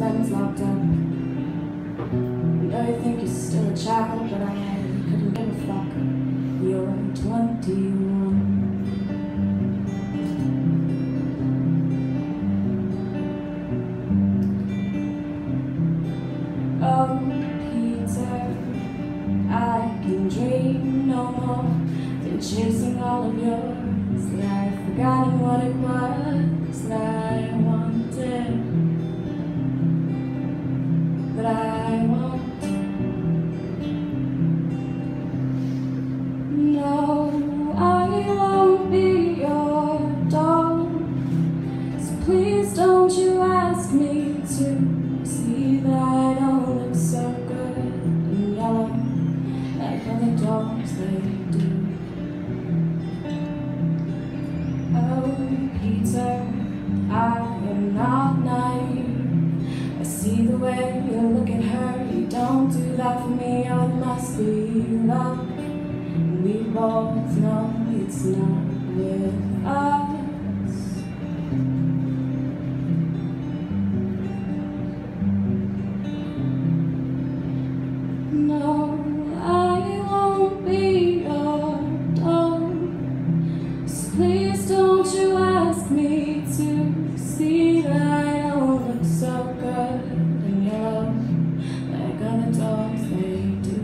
friends locked up. I know you think you're still a child, but I couldn't give a fuck. You're 21. Oh, Peter, I can dream no more than chasing all of yours. That I've forgotten what it was that I wanted, that I want. No, I won't be your doll, so please don't you ask me to see that I don't look so good in yellow like other dolls they do. Oh, Peter, I am not naive. I see the way you look at her. You don't do that for me. Oh, it must be love. We both know it's not with us. No, I won't be your doll, so please don't you ask me to see that I don't look so good in yellow like other dolls they do.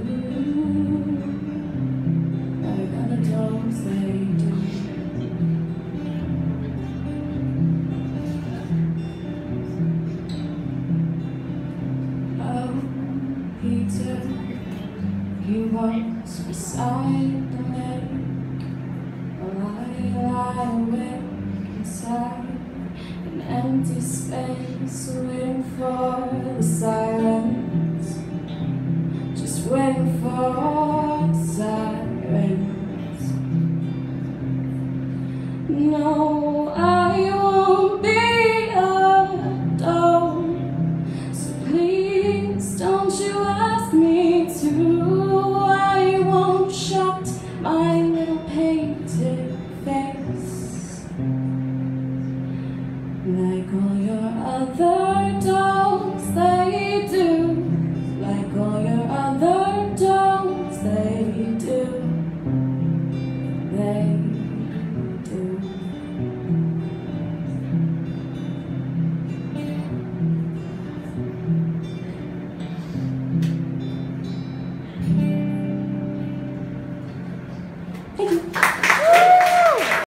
Like other dolls they do. Oh, Peter, he was beside the lake while I lie awake inside an empty space, waiting for the sirens, just waiting for the sirens. No, I won't be a doll, so please don't you ask me to. I won't shut my little painted face like all your other